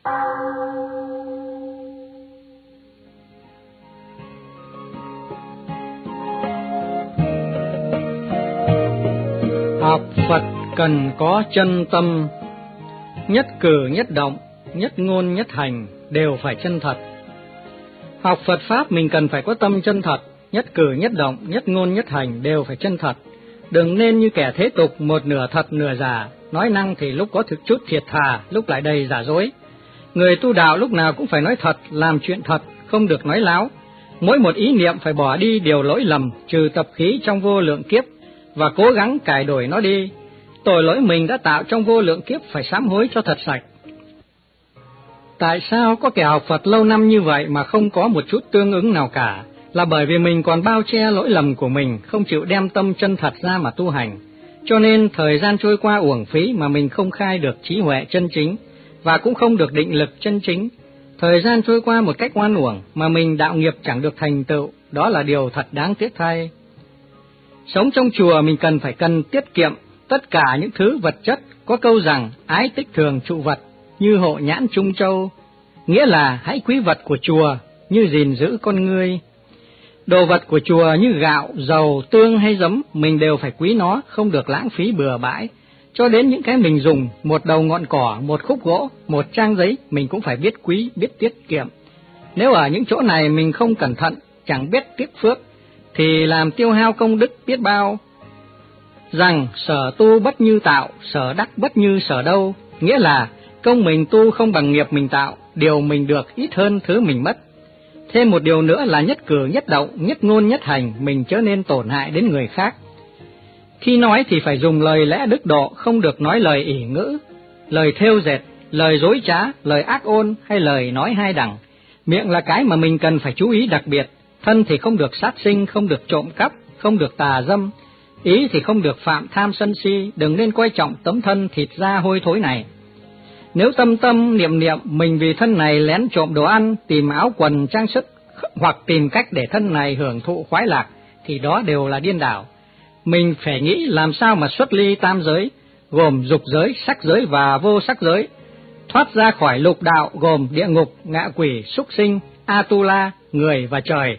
Học Phật cần có chân tâm, nhất cử nhất động, nhất ngôn nhất hành đều phải chân thật. Học Phật Pháp mình cần phải có tâm chân thật, nhất cử nhất động, nhất ngôn nhất hành đều phải chân thật. Đừng nên như kẻ thế tục, một nửa thật nửa giả, nói năng thì lúc có thực chút thiệt thà, lúc lại đầy giả dối. Người tu đạo lúc nào cũng phải nói thật, làm chuyện thật, không được nói láo. Mỗi một ý niệm phải bỏ đi điều lỗi lầm, trừ tập khí trong vô lượng kiếp, và cố gắng cải đổi nó đi. Tội lỗi mình đã tạo trong vô lượng kiếp phải sám hối cho thật sạch. Tại sao có kẻ học Phật lâu năm như vậy mà không có một chút tương ứng nào cả? Là bởi vì mình còn bao che lỗi lầm của mình, không chịu đem tâm chân thật ra mà tu hành. Cho nên thời gian trôi qua uổng phí mà mình không khai được trí huệ chân chính, và cũng không được định lực chân chính. Thời gian trôi qua một cách oan uổng mà mình đạo nghiệp chẳng được thành tựu, đó là điều thật đáng tiếc thay. Sống trong chùa mình cần tiết kiệm tất cả những thứ vật chất, có câu rằng ái tích thường trụ vật, như hộ nhãn trung châu, nghĩa là hãy quý vật của chùa như gìn giữ con ngươi. Đồ vật của chùa như gạo, dầu, tương hay giấm, mình đều phải quý nó, không được lãng phí bừa bãi. Cho đến những cái mình dùng, một đầu ngọn cỏ, một khúc gỗ, một trang giấy, mình cũng phải biết quý, biết tiết kiệm. Nếu ở những chỗ này mình không cẩn thận, chẳng biết tiếc phước, thì làm tiêu hao công đức biết bao. Rằng sở tu bất như tạo, sở đắc bất như sở đâu, nghĩa là công mình tu không bằng nghiệp mình tạo, điều mình được ít hơn thứ mình mất. Thêm một điều nữa là nhất cử nhất động, nhất ngôn nhất hành, mình chớ nên tổn hại đến người khác. Khi nói thì phải dùng lời lẽ đức độ, không được nói lời ỷ ngữ, lời thêu dệt, lời dối trá, lời ác ôn hay lời nói hai đẳng. Miệng là cái mà mình cần phải chú ý đặc biệt. Thân thì không được sát sinh, không được trộm cắp, không được tà dâm. Ý thì không được phạm tham sân si, đừng nên coi trọng tấm thân thịt da hôi thối này. Nếu tâm niệm mình vì thân này lén trộm đồ ăn, tìm áo quần trang sức, hoặc tìm cách để thân này hưởng thụ khoái lạc, thì đó đều là điên đảo. Mình phải nghĩ làm sao mà xuất ly tam giới, gồm dục giới, sắc giới và vô sắc giới, thoát ra khỏi lục đạo gồm địa ngục, ngạ quỷ, súc sinh, Atula, người và trời.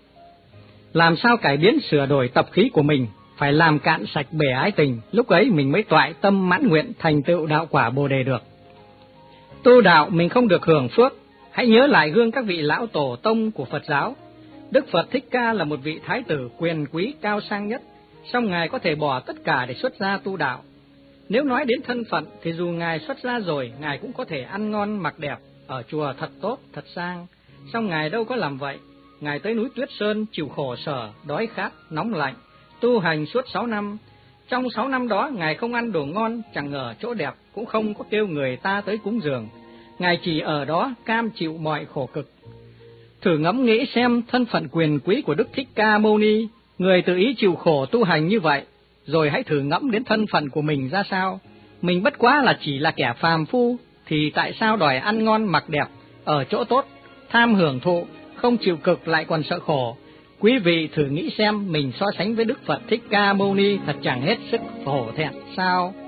Làm sao cải biến sửa đổi tập khí của mình, phải làm cạn sạch bể ái tình, lúc ấy mình mới toại tâm mãn nguyện thành tựu đạo quả Bồ Đề được. Tu đạo mình không được hưởng phước, hãy nhớ lại gương các vị lão tổ tông của Phật giáo. Đức Phật Thích Ca là một vị thái tử quyền quý cao sang nhất, song Ngài có thể bỏ tất cả để xuất gia tu đạo. Nếu nói đến thân phận thì dù Ngài xuất gia rồi, Ngài cũng có thể ăn ngon mặc đẹp, ở chùa thật tốt, thật sang. Song Ngài đâu có làm vậy. Ngài tới núi Tuyết Sơn chịu khổ sở, đói khát, nóng lạnh, tu hành suốt 6 năm. Trong 6 năm đó, Ngài không ăn đồ ngon, chẳng ở chỗ đẹp, cũng không có kêu người ta tới cúng dường. Ngài chỉ ở đó cam chịu mọi khổ cực. Thử ngẫm nghĩ xem thân phận quyền quý của Đức Thích Ca Mâu Ni, người tự ý chịu khổ tu hành như vậy, rồi hãy thử ngẫm đến thân phận của mình ra sao. Mình bất quá là chỉ là kẻ phàm phu, thì tại sao đòi ăn ngon mặc đẹp, ở chỗ tốt, tham hưởng thụ, không chịu cực lại còn sợ khổ. Quý vị thử nghĩ xem mình so sánh với Đức Phật Thích Ca Mâu Ni thật chẳng hết sức hổ thẹn sao?